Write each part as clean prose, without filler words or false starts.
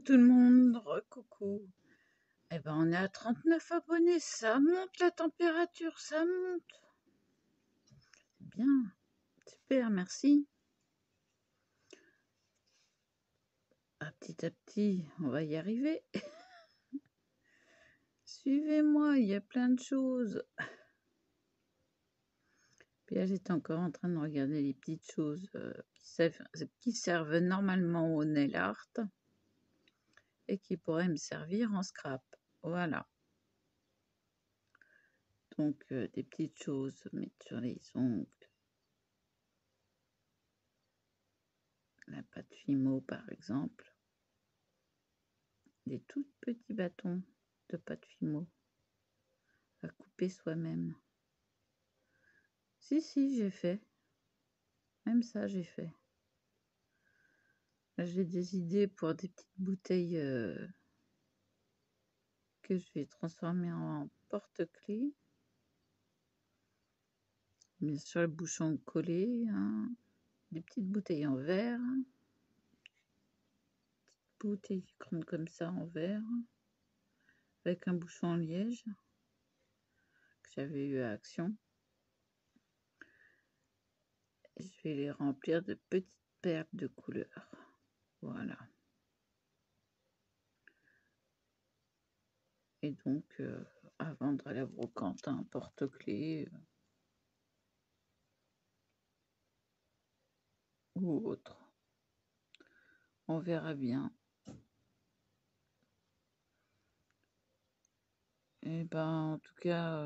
tout le monde, coucou. Eh ben, on est à 39 abonnés, ça monte la température, ça monte. Bien, super, merci. À petit, on va y arriver. Suivez-moi, il y a plein de choses. Puis là, j'étais encore en train de regarder les petites choses qui servent normalement au nail art et qui pourraient me servir en scrap. Voilà. Donc, des petites choses à mettre sur les ongles. La pâte Fimo, par exemple. Des tout petits bâtons de pâte Fimo à couper soi-même. Si, j'ai fait. Même ça, j'ai fait. Là, j'ai des idées pour des petites bouteilles que je vais transformer en porte-clés. Bien sûr, le bouchon collé. Hein. Des petites bouteilles en verre. Bouteilles grandes comme ça en verre. Avec un bouchon en liège. Que j'avais eu à Action. Je vais les remplir de petites perles de couleurs. Voilà. Et donc, à vendre à la brocante, un porte-clés ou autre. On verra bien. Et ben, en tout cas,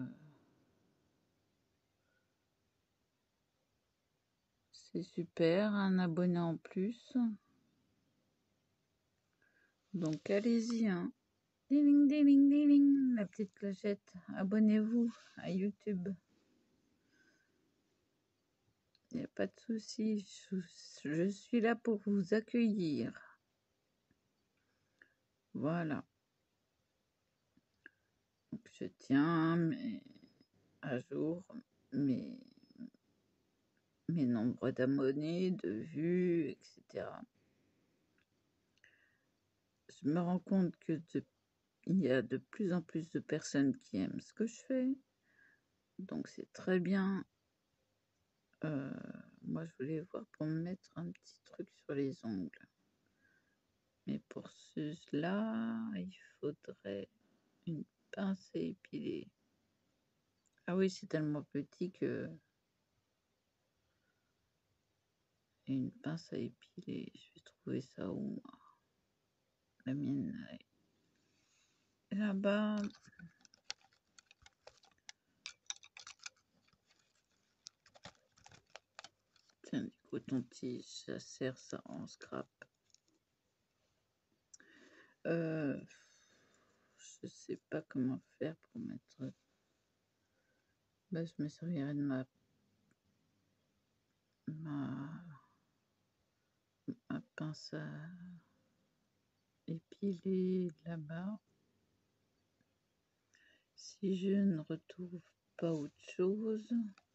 c'est super, un abonné en plus. Donc, allez-y, hein. Ding, ding, ding, ding, ding, la petite clochette. Abonnez-vous à YouTube. Il n'y a pas de souci, je suis là pour vous accueillir. Voilà. Donc, je tiens à jour mes nombres d'abonnés, de vues, etc. Je me rends compte que il y a de plus en plus de personnes qui aiment ce que je fais. Donc c'est très bien. Moi, je voulais voir pour me mettre un petit truc sur les ongles. Mais pour cela, il faudrait une pince à épiler. Ah oui, c'est tellement petit que... une pince à épiler. Je vais trouver ça où, moi? La mienne est là-bas. Tiens, du coton-tige, ça sert ça en scrap. Je sais pas comment faire pour mettre... Bah, je me servirai de ma pince à épiler là-bas. Si je ne retrouve pas autre chose...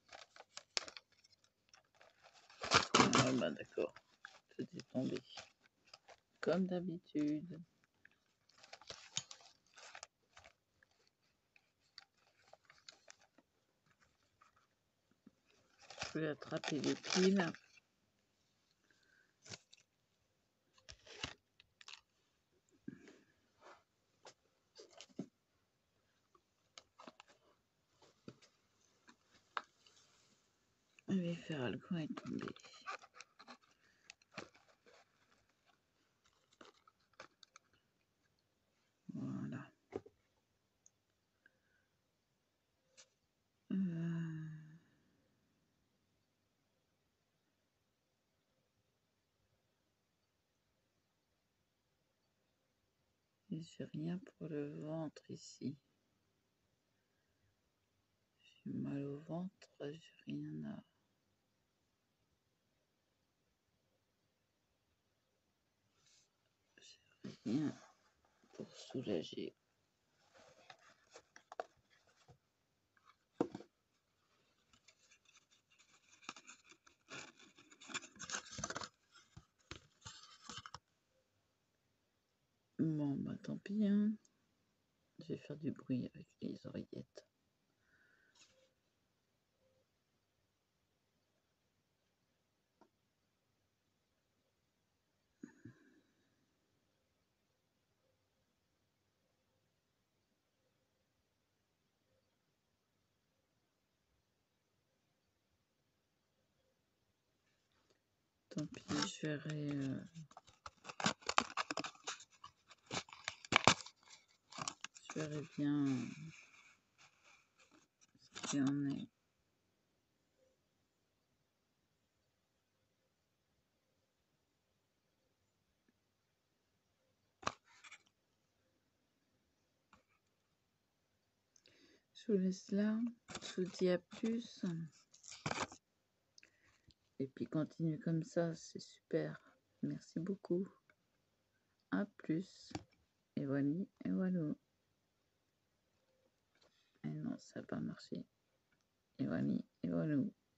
Ah bah d'accord, tout est tombé. Comme d'habitude. Je vais attraper les piles. Je vais faire le coin est tombé. Voilà. Et j'ai rien pour le ventre ici. J'ai mal au ventre, j'ai rien à... J'ai rien pour soulager. Bon, bah tant pis, hein. Je vais faire du bruit avec les oreillettes. Tant pis, je verrai bien ce qu'il en est. Je vous laisse là. Je vous dis à plus. Et puis continue comme ça, c'est super. Merci beaucoup. À plus. Et voilà, et voilà. Et non, ça n'a pas marché. Et voilà, et voilà.